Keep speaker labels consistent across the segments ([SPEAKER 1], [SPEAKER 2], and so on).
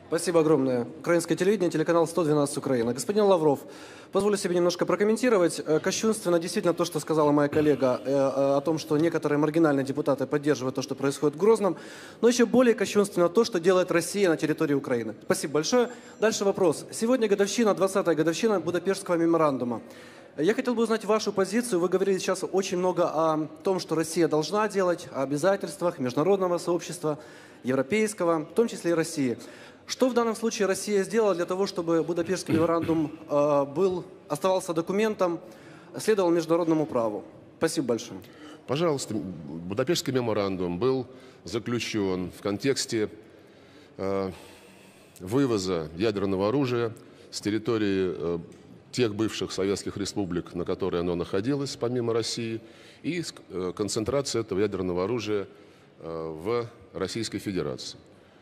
[SPEAKER 1] Спасибо огромное. Украинское телевидение, телеканал 112 Украина. Господин Лавров, позволю себе немножко прокомментировать. Кощунственно действительно то, что сказала моя коллега о том, что некоторые маргинальные депутаты поддерживают то, что происходит в Грозном. Но еще более кощунственно то, что делает Россия на территории Украины. Спасибо большое. Дальше вопрос. Сегодня годовщина, 20-я годовщина Будапештского меморандума. Я хотел бы узнать вашу позицию. Вы говорили сейчас очень много о том, что Россия должна делать, о обязательствах международного сообщества, европейского, в том числе и России. Что в данном случае Россия сделала для того, чтобы Будапештский меморандум оставался документом, следовал международному праву? Спасибо большое.
[SPEAKER 2] Пожалуйста, Будапештский меморандум был заключен в контексте вывоза ядерного оружия с территории тех бывших советских республик, на которой оно находилось, помимо России, и концентрации этого ядерного оружия в Российской Федерации.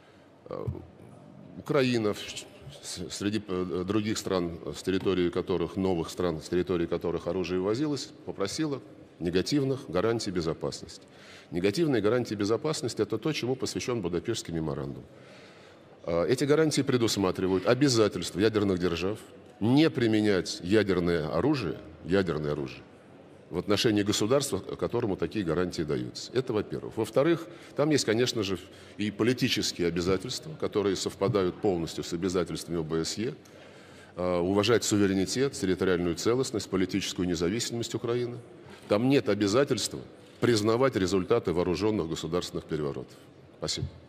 [SPEAKER 2] Украина, среди других стран, с территории которых, новых стран, с территории которых оружие ввозилось, попросила негативных гарантий безопасности. Негативные гарантии безопасности – это то, чему посвящен Будапештский меморандум. Эти гарантии предусматривают обязательства ядерных держав не применять ядерное оружие в отношении государства, которому такие гарантии даются. Это во-первых. Во-вторых, там есть, конечно же, и политические обязательства, которые совпадают полностью с обязательствами ОБСЕ, уважать суверенитет, территориальную целостность, политическую независимость Украины. Там нет обязательства признавать результаты вооруженных государственных переворотов. Спасибо.